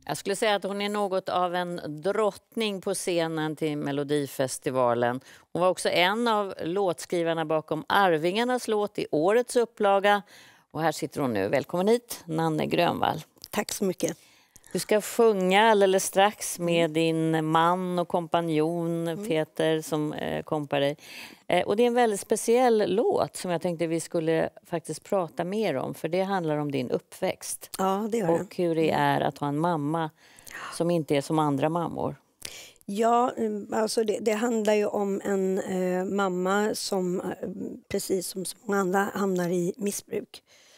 Jag skulle säga att hon är något av en drottning på scenen till Melodifestivalen. Hon var också en av låtskrivarna bakom Arvingarnas låt i årets upplaga. Och här sitter hon nu. Välkommen hit, Nanne Grönvall. Tack så mycket. Du ska sjunga alldeles strax med din man och kompanjon Peter som kompar dig. Och det är en väldigt speciell låt som jag tänkte vi skulle faktiskt prata mer om. För det handlar om din uppväxt. Ja, det gör det. Och hur det är att ha en mamma som inte är som andra mammor. Ja, alltså det handlar ju om en mamma som precis som så många andra hamnar i missbruk.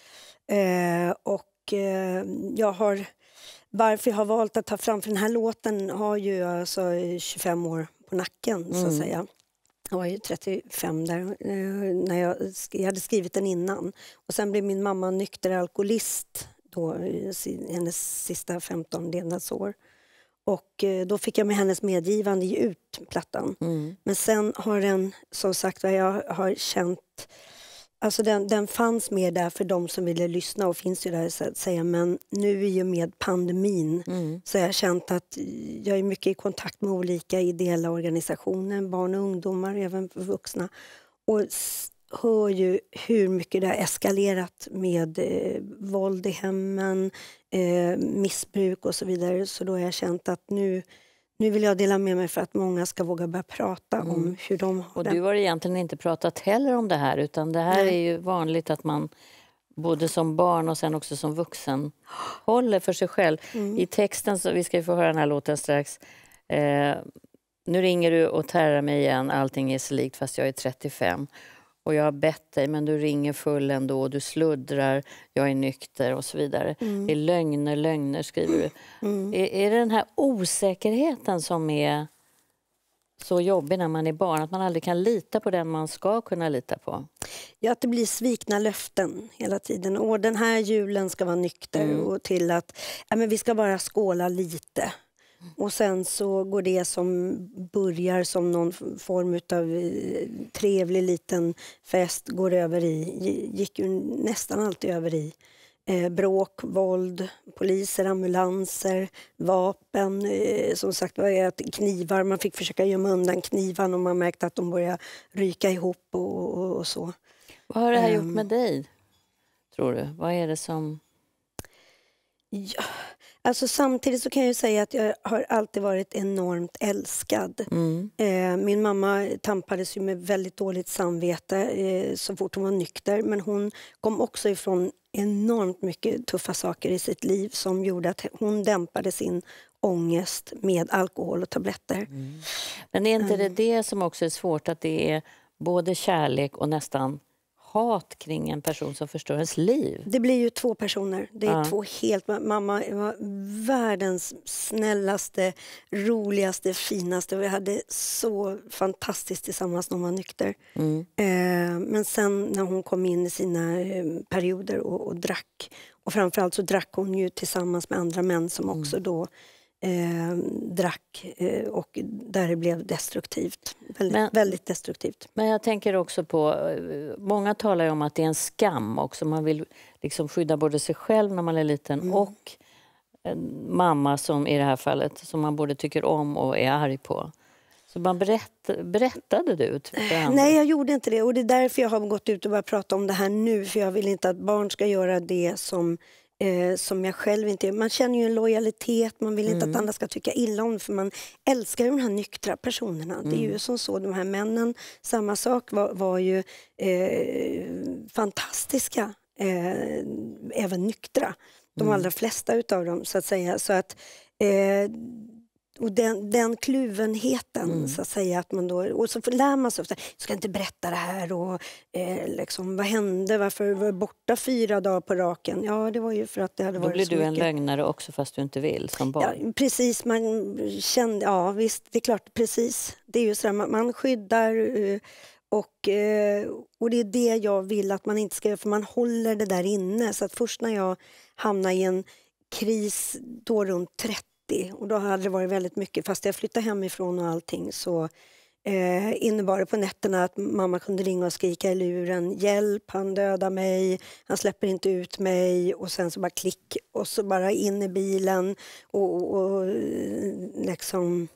Varför jag har valt att ta fram för den här låten har ju alltså 25 år på nacken så att säga. Jag var ju 35 där när jag hade skrivit den innan. Och sen blev min mamma nykter alkoholist då hennes sista 15 levnadsår. Och då fick jag med hennes medgivande ge ut plattan. Men sen har den, som sagt, jag har känt... Alltså den fanns med där för de som ville lyssna och finns ju där så att säga. Men nu i och med pandemin så har jag känt att jag är mycket i kontakt med olika ideella organisationer, barn och ungdomar, även för vuxna. Och hör ju hur mycket det har eskalerat med våld i hemmen, missbruk och så vidare. Så då har jag känt att nu vill jag dela med mig för att många ska våga börja prata om hur de har det. Och du har egentligen inte pratat heller om det här, utan det här är ju vanligt att man både som barn och sen också som vuxen håller för sig själv. I texten, så vi ska ju få höra den här låten strax. Nu ringer du och terrar mig igen, allting är så likt fast jag är 35. Och jag har bett dig, men du ringer full ändå och du sluddrar, jag är nykter och så vidare. Det är lögner skriver du. Är det den här osäkerheten som är så jobbig när man är barn? Att man aldrig kan lita på den man ska kunna lita på? Ja, att det blir svikna löften hela tiden. Och den här julen ska vara nykter och till att men vi ska bara skåla lite. Och sen så går det som börjar som någon form av trevlig liten fest gick ju nästan alltid över i bråk, våld, poliser, ambulanser, vapen, som sagt knivar. Man fick försöka gömma undan knivarna och man märkte att de började ryka ihop och så. Vad har det här gjort med dig, tror du? Vad är det som... Ja, alltså samtidigt så kan jag ju säga att jag har alltid varit enormt älskad. Min mamma tampades ju med väldigt dåligt samvete så fort hon var nykter. Men hon kom också ifrån enormt mycket tuffa saker i sitt liv som gjorde att hon dämpade sin ångest med alkohol och tabletter. Men är inte det som också är svårt, att det är både kärlek och nästan hat kring en person som förstör ens liv? Det blir ju två personer. Det är två helt... Mamma var världens snällaste, roligaste, finaste. Vi hade så fantastiskt tillsammans när hon var nykter. Men sen när hon kom in i sina perioder och drack. Och framförallt så drack hon ju tillsammans med andra män som också då drack och där det blev destruktivt. Väldigt destruktivt. Men jag tänker också på, många talar ju om att det är en skam också. Man vill liksom skydda både sig själv när man är liten och mamma som i det här fallet, som man både tycker om och är arg på. Så man berättade du för andra? Nej, jag gjorde inte det. Och det är därför jag har gått ut och börjat prata om det här nu. För jag vill inte att barn ska göra det som jag själv inte gör. Man känner ju en lojalitet, man vill inte att andra ska tycka illa om, för man älskar ju de här nyktra personerna. Det är ju som så, de här männen, samma sak var ju fantastiska, även nyktra. De allra flesta utav dem så att säga. Så att och den kluvenheten så att säga, att man då, och så lär man sig ofta, ska inte berätta det här och liksom, vad hände, varför var jag borta 4 dagar på raken? Ja, det var ju för att det hade varit så mycket. Då blir du en lögnare också fast du inte vill som barn. Ja, precis, man kände, ja visst, det är klart, precis. Det är ju så här, man skyddar och det är det jag vill att man inte ska göra, för man håller det där inne. Så att först när jag hamnade i en kris då runt 30, och då hade det varit väldigt mycket, fast jag flyttade hemifrån och allting, så innebar det på nätterna att mamma kunde ringa och skrika i luren: hjälp, han dödar mig, han släpper inte ut mig. Och sen så bara klick och så bara in i bilen och liksom...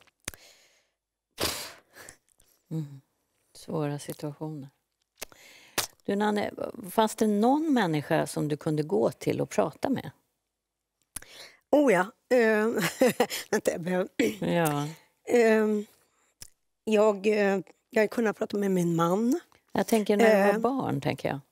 Svåra situationer. Du Nanne, fanns det någon människa som du kunde gå till och prata med? Oh ja. Ja. Jag kunde prata med min man. Jag tänker när du var barn, tänker jag.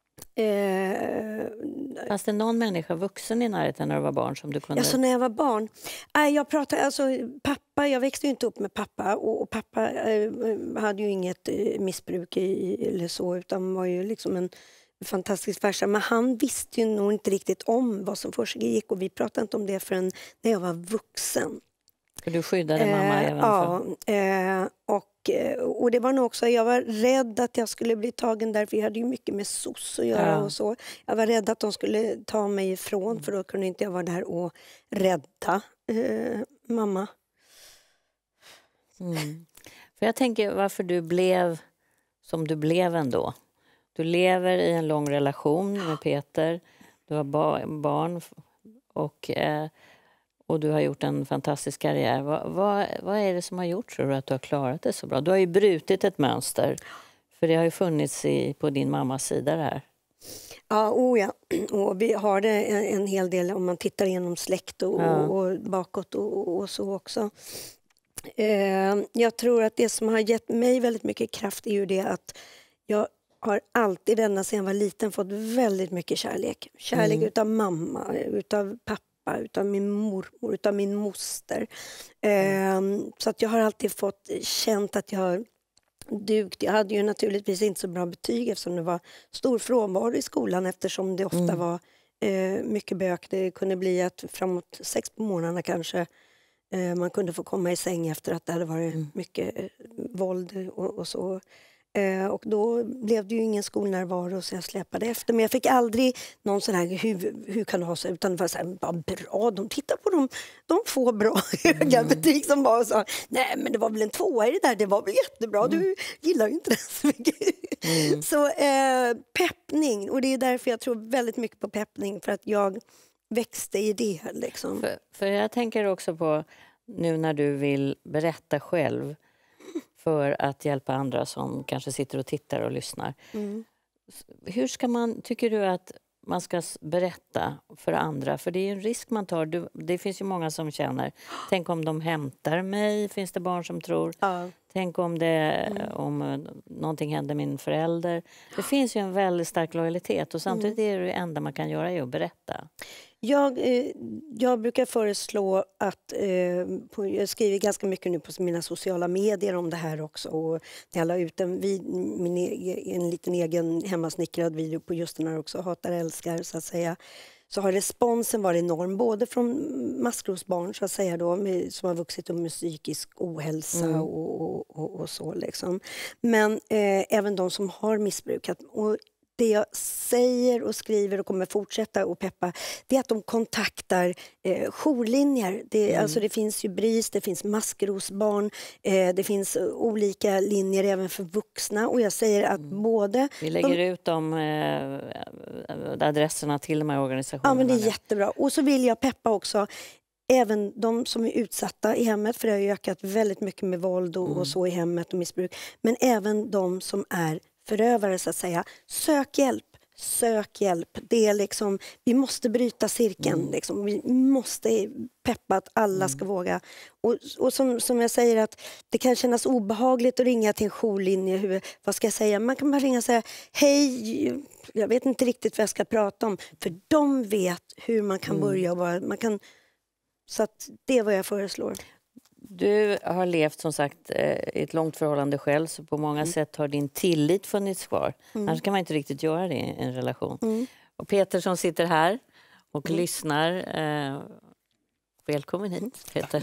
Fanns det någon människa vuxen i närheten när du var barn som du kunde... Alltså när jag var barn? Jag pratade, alltså pappa, jag växte ju inte upp med pappa och pappa hade ju inget missbruk eller så, utan var ju liksom en fantastisk farsa. Men han visste ju nog inte riktigt om vad som försiggick och vi pratade inte om det förrän när jag var vuxen. För du skyddade mamma även för... Ja, och det var nog också, jag var rädd att jag skulle bli tagen där, för jag hade ju mycket med SOS att göra och så. Jag var rädd att de skulle ta mig ifrån, för då kunde inte jag vara där och rädda mamma. För jag tänker varför du blev som du blev ändå. Du lever i en lång relation med Peter, du har barn och du har gjort en fantastisk karriär. Vad är det som har gjort, tror du, att du har klarat det så bra? Du har ju brutit ett mönster. För det har ju funnits på din mammas sida det här. Ja, och vi har det en hel del om man tittar igenom släkt och bakåt och så också. Jag tror att det som har gett mig väldigt mycket kraft är ju det att jag har alltid ända sedan jag var liten fått väldigt mycket kärlek. Kärlek utav mamma, utav pappa, utav min mormor, utav min moster. Så att jag har alltid fått känt att jag har dugt. Jag hade ju naturligtvis inte så bra betyg eftersom det var stor frånvaro i skolan, eftersom det ofta var mycket bök. Det kunde bli att framåt 6 på morgnarna kanske man kunde få komma i säng efter att det hade varit mycket våld och så. Och då blev det ju ingen skolnärvaro, så jag släpade efter. Men jag fick aldrig någon sån här, hur kan du ha så, utan det var så här, bara bra, de tittar på dem, de får bra höga betyg som var och sa, nej men det var väl en 2 i det där, det var väl jättebra, du gillar ju inte det så mycket. Så peppning, och det är därför jag tror väldigt mycket på peppning, för att jag växte i det liksom. För jag tänker också på nu när du vill berätta själv för att hjälpa andra som kanske sitter och tittar och lyssnar. Hur ska man, tycker du att man ska berätta för andra? För det är en risk man tar. Det finns ju många som känner, tänk om de hämtar mig, finns det barn som tror. Tänk om om någonting händer min förälder. Det finns ju en väldigt stark lojalitet, och samtidigt är det enda man kan göra är att berätta. Jag brukar föreslå att, jag skriver ganska mycket nu på mina sociala medier om det här också, och när jag la ut en liten egen hemmasnickrad video på just den här också, hatar älskar så att säga, så har responsen varit enorm, både från maskrosbarn så att säga då, som har vuxit upp med psykisk ohälsa och så liksom. Men även de som har missbrukat. Och det jag säger och skriver och kommer fortsätta och peppa, det är att de kontaktar jourlinjer. Alltså det finns ju BRIS, det finns maskrosbarn, det finns olika linjer även för vuxna. Och jag säger att både... Vi lägger ut de adresserna till de här organisationerna. Ja, men det är jättebra. Och så vill jag peppa också även de som är utsatta i hemmet, för det har ju ökat väldigt mycket med våld och så i hemmet och missbruk. Men även de som är förövare så att säga. Sök hjälp. Det är liksom, vi måste bryta cirkeln. Liksom. Vi måste peppa att alla ska våga. Och som jag säger, att det kan kännas obehagligt att ringa till en jourlinje. Vad ska jag säga? Man kan bara ringa och säga, hej, jag vet inte riktigt vad jag ska prata om. För de vet hur man kan börja. Så att det är vad jag föreslår. Du har levt som sagt i ett långt förhållande själv, så på många sätt har din tillit funnits kvar. Annars kan man inte riktigt göra det i en relation. Och Peter som sitter här och lyssnar, välkommen hit Peter.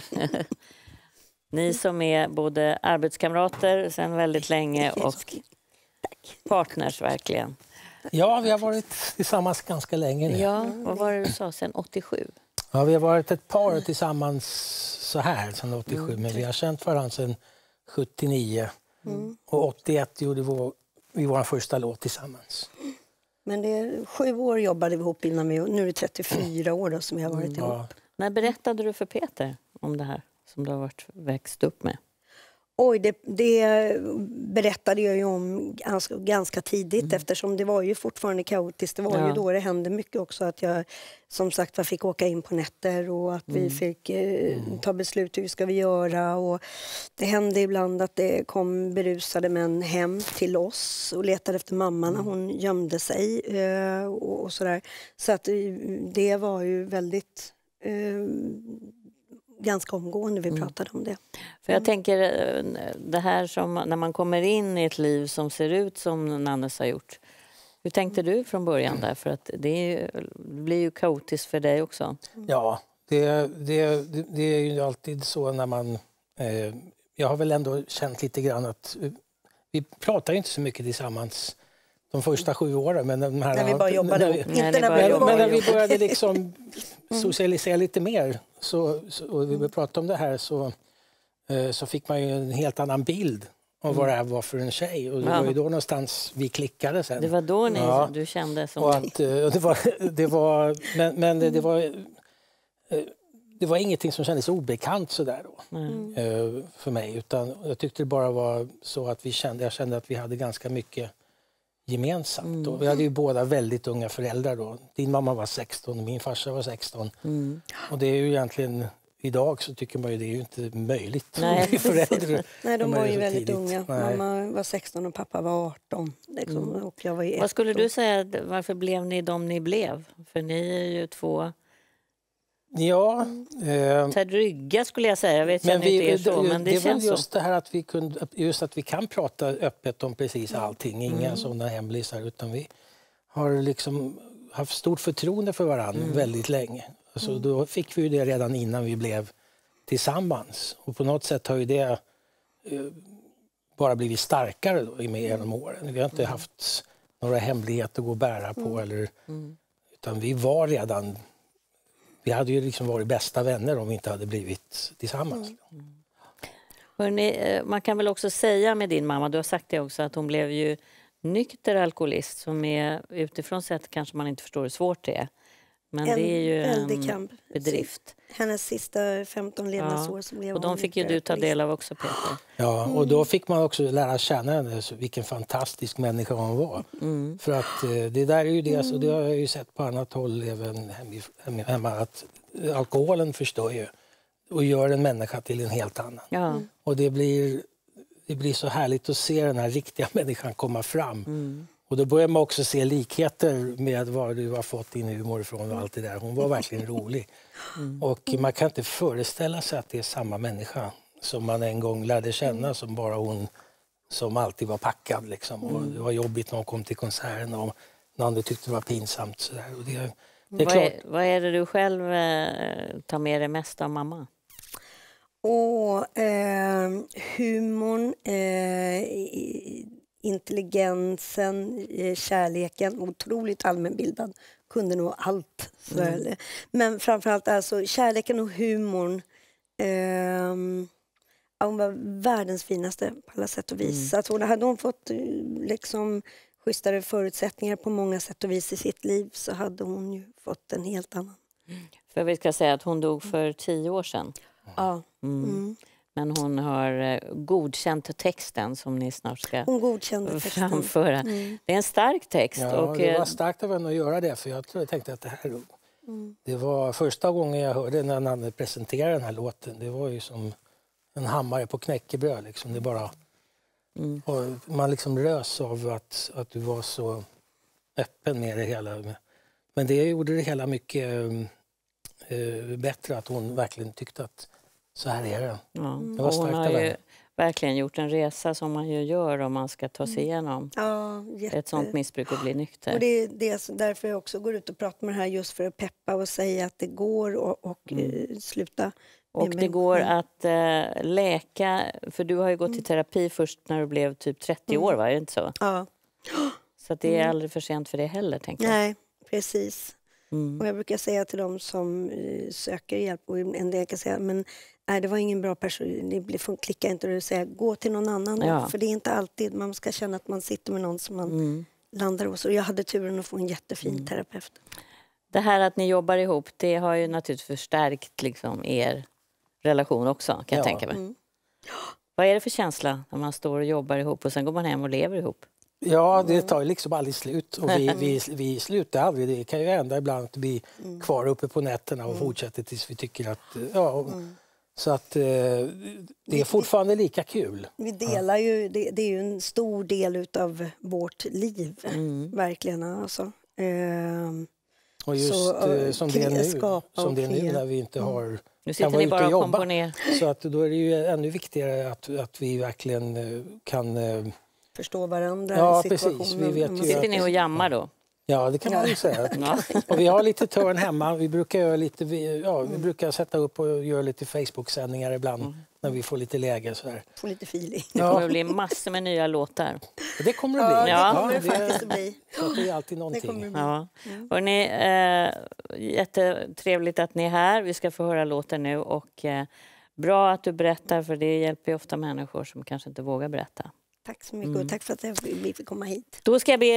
Ni som är både arbetskamrater sedan väldigt länge och partners verkligen. Ja, vi har varit tillsammans ganska länge nu. Ja, vad var det du sa, sedan 87? Ja, vi har varit ett par tillsammans så här sedan 87, men vi har känt varandra sedan 79. Och 81 gjorde vi vår första låt tillsammans. Men det är 7 år jobbade vi ihop innan nu är det 34 år då, som vi har varit ihop. Ja. När berättade du för Peter om det här som du har växt upp med? Oj, det berättade jag ju om ganska tidigt eftersom det var ju fortfarande kaotiskt. Det var ju då det hände mycket också att jag som sagt fick åka in på nätter och att vi fick ta beslut hur ska vi göra. Och det hände ibland att det kom berusade män hem till oss och letade efter mamma när hon gömde sig och sådär. Så att det var ju väldigt... ganska omgående vi pratade om det. För jag tänker det här som när man kommer in i ett liv som ser ut som Nannes har gjort. Hur tänkte du från början där? För att det blir ju kaotiskt för dig också. Ja, det är ju alltid så när man... jag har väl ändå känt lite grann att vi pratar inte så mycket tillsammans de första 7 åren. Men när vi bara jobbade. Men när vi började liksom socialisera lite mer och vi började prata om det här så fick man ju en helt annan bild av vad det här var för en tjej. Och det var ju då någonstans vi klickade sen. Det var då du kände som... Och att, det var ingenting som kändes obekant sådär då, för mig. Utan jag tyckte det bara var så att jag kände att vi hade ganska mycket gemensamt. Och vi hade ju båda väldigt unga föräldrar då. Din mamma var 16 och min farsa var 16. Och det är ju egentligen, idag så tycker man ju det är ju inte möjligt. Nej, Nej, de var ju väldigt unga. Mamma var 16 och pappa var 18. Liksom. Och jag var ju Vad skulle du säga, varför blev ni de ni blev? För ni är ju 2... Ja. Rygga skulle jag säga. Jag vet inte er så, men det känns så. Just det här att vi kan prata öppet om precis allting. Inga sådana hemlisar, utan vi har liksom haft stort förtroende för varandra väldigt länge. Alltså, då fick vi ju det redan innan vi blev tillsammans. Och på något sätt har ju det bara blivit starkare då, genom åren. Vi har inte haft några hemligheter att gå och bära på. Utan vi var redan... Vi hade ju liksom varit bästa vänner om vi inte hade blivit tillsammans. Hörrni, man kan väl också säga med din mamma, du har sagt det också, att hon blev ju nykter alkoholist som är utifrån sett kanske man inte förstår hur svårt det är. Men det är ju en bedrift. Hennes sista 15 levnadsår som blev. Och de fick ju du ta del av också, Peter. Ja, och då fick man också lära känna henne, vilken fantastisk människa hon var. För att det där är ju det, så det har jag ju sett på annat håll även hemma, att alkoholen förstör ju och gör en människa till en helt annan. Ja. Och det blir så härligt att se den här riktiga människan komma fram. Och då börjar man också se likheter med vad du har fått din humor ifrån och allt det där. Hon var verkligen rolig. Och man kan inte föreställa sig att det är samma människa som man en gång lärde känna, som bara hon som alltid var packad. Liksom. Och det var jobbigt när hon kom till konserten och när andra tyckte det var pinsamt. Så där. Och det är klart. Vad är det du själv tar med dig mest av mamma? Humorn, intelligensen, kärleken, otroligt allmänbildad, kunde nog allt. Men framförallt alltså kärleken och humorn. Hon var världens finaste på alla sätt och vis. Att hade hon fått liksom schysstare förutsättningar på många sätt och vis i sitt liv, så hade hon ju fått en helt annan. För vi ska säga att hon dog för 10 år sedan. Ja. Men hon har godkänt texten som ni snart ska framföra. Det är en stark text. Ja, och det var starkt av henne att göra det, för jag tänkte att det här... Det var första gången jag hörde när Nanne presenterade den här låten. Det var ju som en hammare på knäckebröd. Liksom. Det bara, och man liksom rös av att du var så öppen med det hela. Men det gjorde det hela mycket bättre, att hon verkligen tyckte att så här är det. Ja. Och hon har ju verkligen gjort en resa som man ju gör om man ska ta sig igenom ett sånt missbruk och bli nykter. Och det är därför jag också går ut och pratar med det här, just för att peppa och säga att det går och sluta. Och det går att läka, för du har ju gått i terapi först när du blev typ 30 år, var det inte så? Ja. Så att det är aldrig för sent för det heller, tänker jag. Nej, precis. Och jag brukar säga till dem som söker hjälp, och en del kan säga, men nej, det var ingen bra person, det klickar inte, och säga gå till någon annan. Ja. För det är inte alltid man ska känna att man sitter med någon som man landar hos. Och jag hade turen att få en jättefin terapeut. Det här att ni jobbar ihop, det har ju naturligtvis förstärkt liksom er relation också, kan jag tänka mig. Vad är det för känsla när man står och jobbar ihop och sen går man hem och lever ihop? Ja, det tar liksom aldrig slut. Och vi slutar aldrig. Det kan ju hända ibland att vi blir kvar uppe på nätterna och fortsätter tills vi tycker att... Så att det är fortfarande lika kul. Vi delar ju, det är ju en stor del av vårt liv, verkligen. Alltså. Och just som det är nu när vi inte har... Nu sitter ni bara och komponerar. Så att då är det ju ännu viktigare att vi verkligen kan... förstå varandra. Ja, precis. Vi vet ju sitter ni och jammar då? Ja, det kan man ju säga. Och vi har lite törn hemma. Vi brukar göra lite, vi brukar sätta upp och göra lite Facebook-sändningar ibland när vi får lite läge så där. Får lite feeling. Det kommer att bli massor med nya låtar. Det kommer det bli. Ja, det kommer det faktiskt att bli. Så att det är alltid någonting. Ja. Hörrni, jättetrevligt att ni är här. Vi ska få höra låten nu och bra att du berättar, för det hjälper ju ofta människor som kanske inte vågar berätta. Tack så mycket och tack för att vi fick komma hit. Då ska jag be